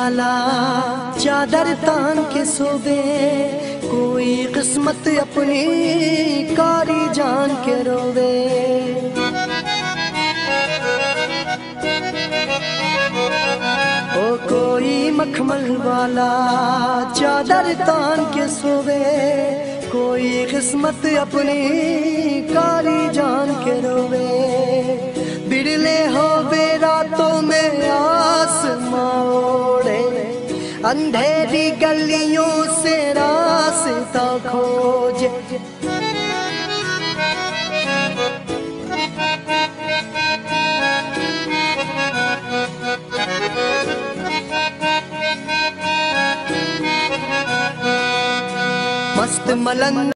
वाला चादर तान के सोवे, कोई किस्मत अपनी कारी जान के रोवे। ओ कोई मखमल वाला चादर तान के सोवे, कोई किस्मत अपनी कारी जान के रोवे। बिरले होवे रातों में आसमां ओढ़े, अंधेरी गलियों से रास्ता खोजे। मस्त मलंग